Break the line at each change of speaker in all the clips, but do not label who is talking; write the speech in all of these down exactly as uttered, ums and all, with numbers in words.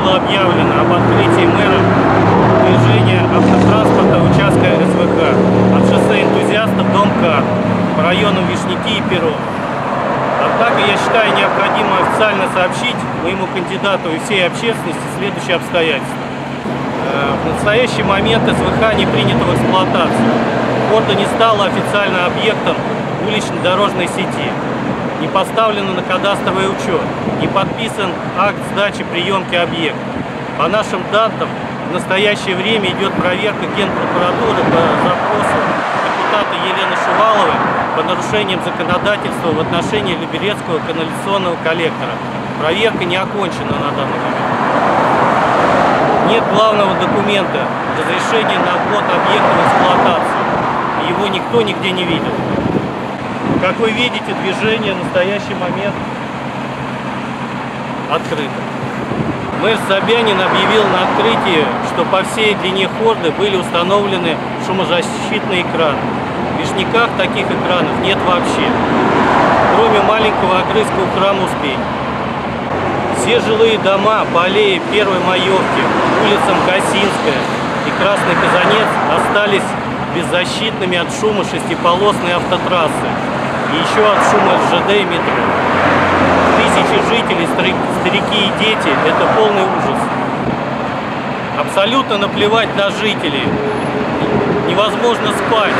было объявлено об открытии мэром движения автотранспорта участка эс вэ ха от шоссе Энтузиастов до МКАД по районам Вишняки и Перов. Однако я считаю необходимо официально сообщить моему кандидату и всей общественности следующие обстоятельства. В настоящий момент эс вэ ха не принято в эксплуатацию. Хорда не стала официально объектом уличной дорожной сети. Не поставлено на кадастровый учет, не подписан акт сдачи приемки объекта. По нашим данным, в настоящее время идет проверка Генпрокуратуры по запросу депутата Елены Шуваловой по нарушениям законодательства в отношении Люберецкого канализационного коллектора. Проверка не окончена на данный момент. Нет главного документа разрешения на ввод объекта в эксплуатацию. Его никто нигде не видел. Как вы видите, движение в настоящий момент открыто. Мэр Собянин объявил на открытии, что по всей длине хорды были установлены шумозащитные экраны. В Вишняках таких экранов нет вообще, кроме маленького огрызка у храма Успения. Все жилые дома по аллее Первой Маевки, улицам Косинская и Красный Казанец остались беззащитными от шума шестиполосной автотрассы и еще от шума эс жэ дэ и метро. Тысячи жителей, старики и дети – это полный ужас. Абсолютно наплевать на жителей. Невозможно спать.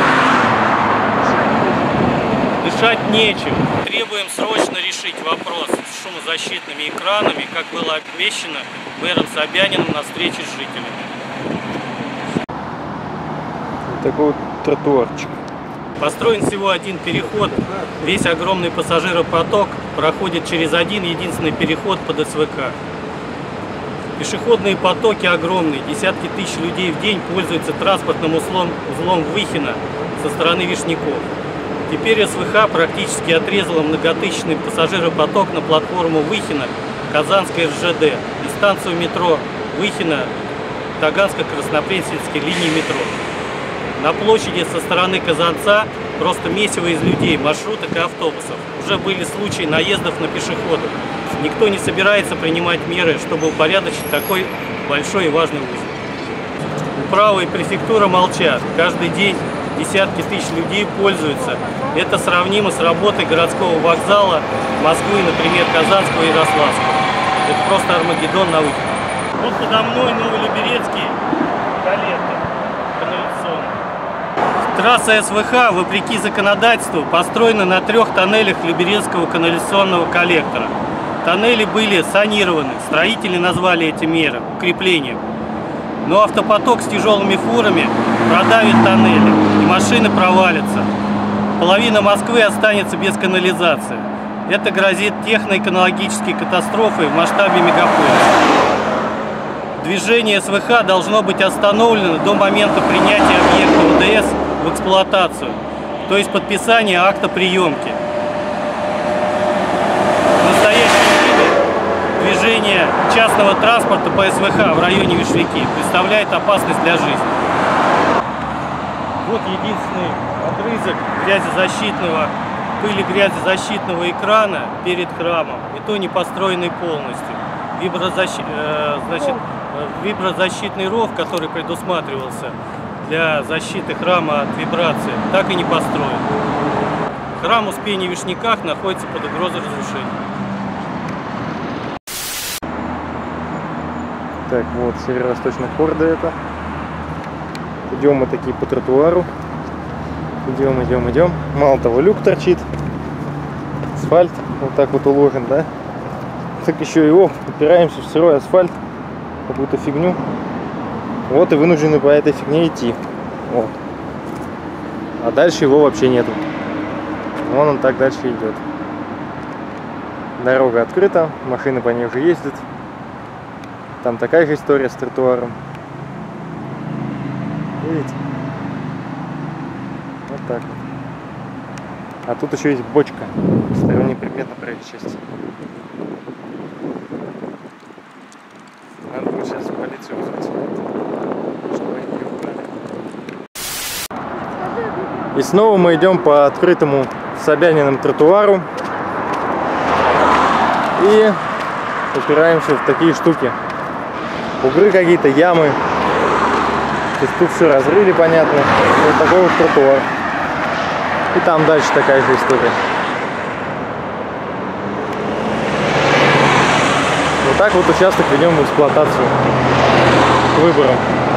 Дышать нечем. Требуем срочно решить вопрос с шумозащитными экранами, как было обещано мэром Собяниным на встрече с жителями.
Вот такой вот тротуарчик.
Построен всего один переход. Весь огромный пассажиропоток проходит через один единственный переход под эс вэ ка. Пешеходные потоки огромные. Десятки тысяч людей в день пользуются транспортным узлом, узлом Выхина со стороны Вишняков. Теперь эс вэ ха практически отрезала многотысячный пассажиропоток на платформу Выхина, Казанской эс жэ дэ и станцию метро Выхина, Таганско-Краснопресненской линии метро. На площади со стороны Казанца просто месиво из людей, маршруток и автобусов. Уже были случаи наездов на пешеходов. Никто не собирается принимать меры, чтобы упорядочить такой большой и важный узел. Управа и префектура молчат. Каждый день десятки тысяч людей пользуются. Это сравнимо с работой городского вокзала Москвы, например, Казанского и Ярославского. Это просто Армагеддон на выход. Вот подо мной Новолюберецкий коллектор канализационный. Трасса эс вэ ха, вопреки законодательству, построена на трех тоннелях Люберецкого канализационного коллектора. Тоннели были санированы, строители назвали эти меры укреплением. Но автопоток с тяжелыми фурами продавит тоннели, и машины провалятся. Половина Москвы останется без канализации. Это грозит техно-экологической катастрофой в масштабе мегаполиса. Движение эс вэ ха должно быть остановлено до момента принятия объекта о дэ эс в эксплуатацию, то есть подписания акта приемки. В настоящее время движение частного транспорта по эс вэ ха в районе Вишняки представляет опасность для жизни. Вот единственный отрезок грязезащитного, пыли грязезащитного экрана перед храмом, и то не построенный полностью. Виброзащит, э, значит, виброзащитный ров, который предусматривался для защиты храма от вибрации, так и не построен. Храм Успения в Вишняках находится под угрозой разрушения.
Так, вот северо-восточная хорда это. Идем мы такие по тротуару. Идем, идем, идем. Мало того, люк торчит. Асфальт вот так вот уложен, да? Так еще его упираемся в сырой асфальт, какую-то фигню. Вот и вынуждены по этой фигне идти. Вот. А дальше его вообще нету. Вон он так дальше идет. Дорога открыта, машины по ней уже ездят. Там такая же история с тротуаром. Видите? Вот так вот. А тут еще есть бочка. Сторонний предмет на правой части. Надо будет сейчас полицию вызвать, чтобы они не убрали. И снова мы идем по открытому Собяниным тротуару и упираемся в такие штуки. бугры какие-то, ямы. То есть тут все разрыли, понятно. Вот такой вот тротуар. И там дальше такая же история. Вот так вот участок ведем в эксплуатацию к выборам.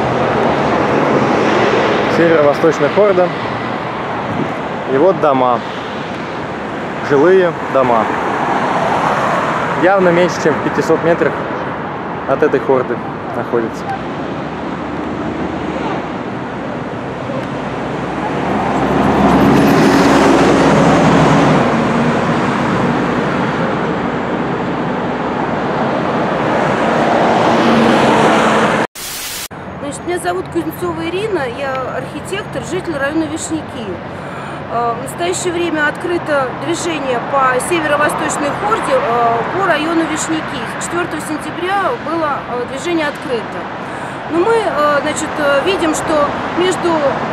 Северо-восточная хорда. И вот дома. Жилые дома. Явно меньше, чем в пятистах метрах от этой хорды находится.
Меня зовут Кузнецова Ирина, я архитектор, житель района Вишняки. В настоящее время открыто движение по северо-восточной хорде по району Вишняки. четвёртого сентября было движение открыто. Но мы, значит, видим, что между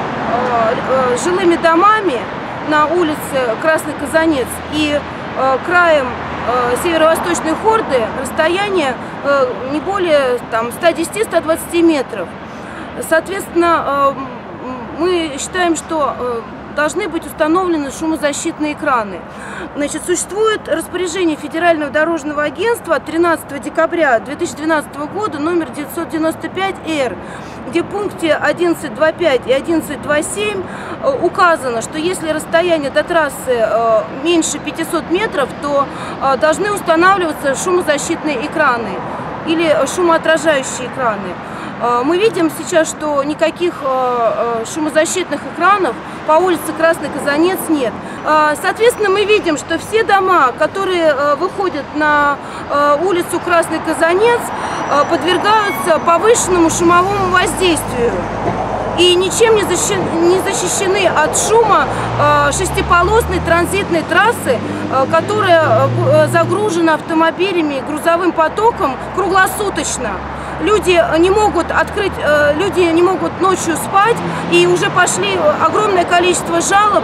жилыми домами на улице Красный Казанец и краем северо-восточной хорды расстояние не более там, ста десяти — ста двадцати метров. Соответственно, мы считаем, что должны быть установлены шумозащитные экраны. Значит, существует распоряжение Федерального дорожного агентства от тринадцатого декабря две тысячи двенадцатого года номер девятьсот девяносто пять эр, где в пункте одиннадцать точка два пять и одиннадцать точка два семь указано, что если расстояние до трассы меньше пятисот метров, то должны устанавливаться шумозащитные экраны или шумоотражающие экраны. Мы видим сейчас, что никаких шумозащитных экранов по улице Красный Казанец нет. Соответственно, мы видим, что все дома, которые выходят на улицу Красный Казанец, подвергаются повышенному шумовому воздействию и ничем не защищены от шума шестиполосной транзитной трассы, которая загружена автомобилями и грузовым потоком круглосуточно. Люди не могут открыть, люди не могут ночью спать, и уже пошли огромное количество жалоб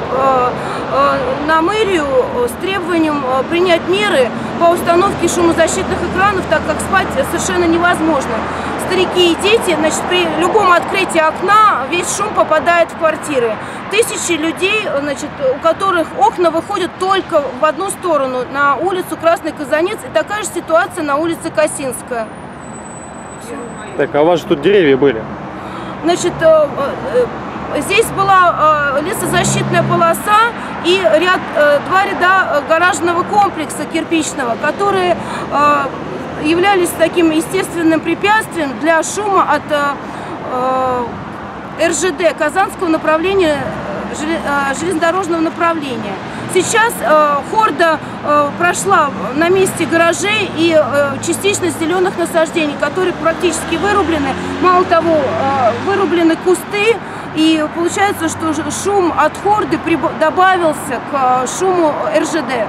на мэрию с требованием принять меры по установке шумозащитных экранов, так как спать совершенно невозможно. Старики и дети, значит, при любом открытии окна весь шум попадает в квартиры. Тысячи людей, значит, у которых окна выходят только в одну сторону, на улицу Красный Казанец, и такая же ситуация на улице Косинская.
Так, а у вас же тут деревья были?
Значит, здесь была лесозащитная полоса и ряд, два ряда гаражного комплекса кирпичного, которые являлись таким естественным препятствием для шума от эр жэ дэ, Казанского направления, железнодорожного направления. Сейчас э, хорда э, прошла на месте гаражей и э, частично зеленых насаждений, которые практически вырублены. Мало того, э, вырублены кусты, и получается, что шум от хорды добавился к э, шуму эр жэ дэ.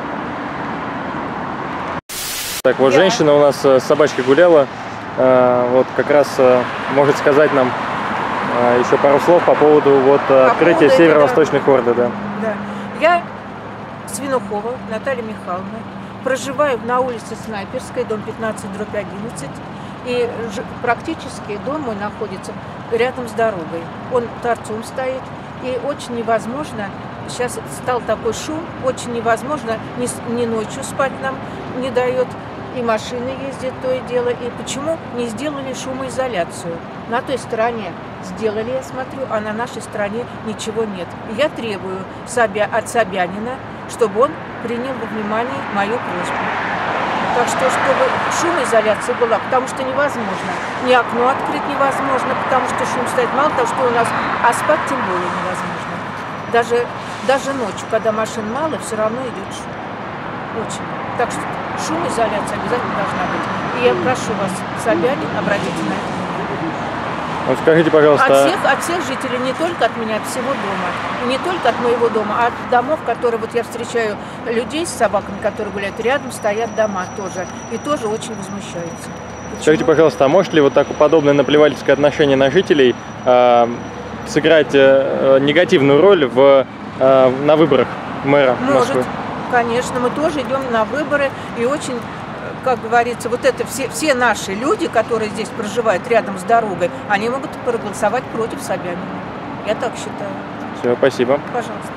Так, вот
Я...
женщина у нас с собачкой гуляла, э, вот как раз э, может сказать нам э, еще пару слов по поводу вот по открытия северо-восточной хорды, да.
Да. Я Свинухова Наталья Михайловна, проживаю на улице Снайперской, дом пятнадцать дробь одиннадцать, и практически дом мой находится рядом с дорогой. Он торцом стоит, и очень невозможно, сейчас стал такой шум, очень невозможно, ни, ни ночью спать нам не дает, и машины ездят то и дело, и почему не сделали шумоизоляцию? На той стороне сделали, я смотрю, а на нашей стороне ничего нет. И я требую Собя, от Собянина, чтобы он принял во внимание мою просьбу. Так что, чтобы шумоизоляция была, потому что невозможно. Ни окно открыть невозможно, потому что шум стоит. Мало того, что у нас, а спать тем более невозможно. Даже, даже ночью, когда машин мало, все равно идет шум. Очень. Так что шумоизоляция обязательно должна быть. И я прошу вас, Собянин, обратите на это.
Вот скажите, пожалуйста...
От всех, от всех жителей, не только от меня, от всего дома. И не только от моего дома, а от домов, которые... Вот я встречаю людей с собаками, которые гуляют, рядом стоят дома тоже. И тоже очень возмущаются. Почему?
Скажите, пожалуйста, а может ли вот так подобное наплевательское отношение на жителей э, сыграть э, негативную роль в, э, на выборах мэра
Может,
Москвы?
Конечно, мы тоже идем на выборы и очень как говорится, вот это все, все наши люди, которые здесь проживают рядом с дорогой, они могут проголосовать против Собянина. Я так считаю.
Все, спасибо.
Пожалуйста.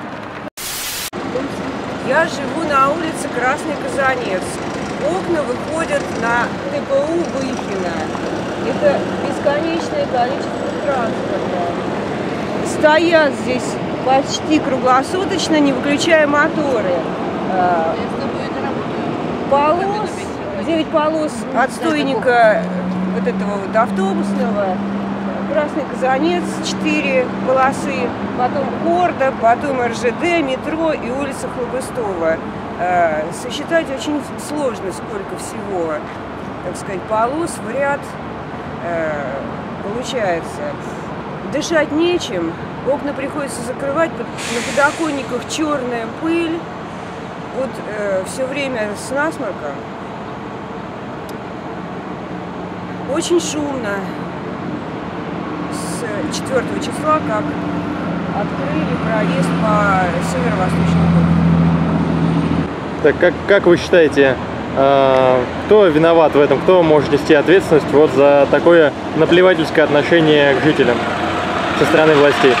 Я живу на улице Красный Казанец. Окна выходят на ТПУ Выхино. Это бесконечное количество транспорта. Стоят здесь почти круглосуточно, не выключая моторы. Полос, девять полос отстойника вот этого вот автобусного. Красный Казанец, четыре полосы, потом Хорда, потом эр жэ дэ, метро и улица Хлобыстова. Э, сосчитать очень сложно, сколько всего, так сказать, полос в ряд э, получается. Дышать нечем, окна приходится закрывать, на подоконниках черная пыль, вот э, все время с насморком. Очень шумно. С четвёртого числа, как открыли проезд по северо-восточному.
Так как, как вы считаете, э, кто виноват в этом? Кто может нести ответственность вот за такое наплевательское отношение к жителям со стороны властей?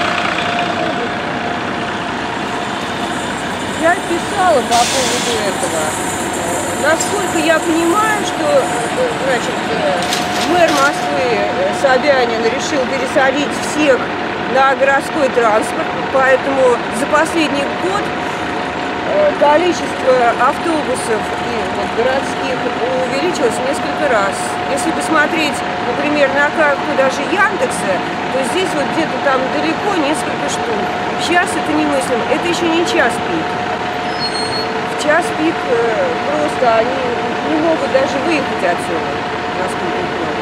Я писала по поводу этого. Насколько я понимаю, что, значит, мэр Москвы Собянин решил пересадить всех на городской транспорт, поэтому за последний год количество автобусов и вот, городских увеличилось несколько раз. Если посмотреть, например, на карту даже Яндекса, то здесь вот где-то там далеко несколько штук. Сейчас это немыслимо. Это еще не час пик. В час пик просто они не могут даже выехать отсюда, насколько я понимаю.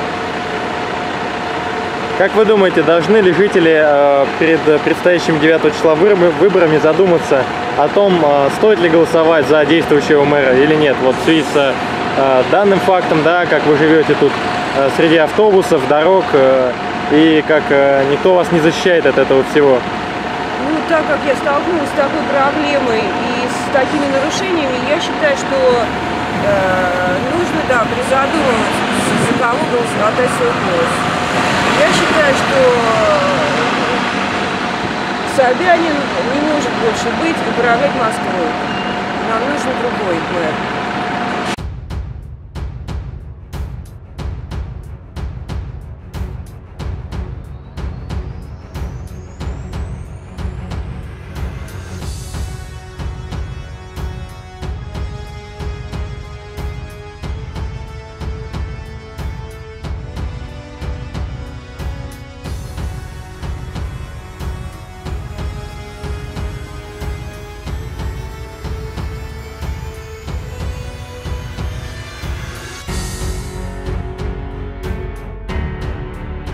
Как вы думаете, должны ли жители э, перед предстоящими девятого числа выборами задуматься о том, э, стоит ли голосовать за действующего мэра или нет? Вот в связи с э, данным фактом, да, как вы живете тут э, среди автобусов, дорог, э, и как э, никто вас не защищает от этого всего.
Ну, так как я столкнулась с такой проблемой и с такими нарушениями, я считаю, что э, нужно, да, призадумываться, за кого голосовать, отдать свой голос. Я считаю, что Собянин не может больше быть и управлять Москвой. Нам нужен другой мэр.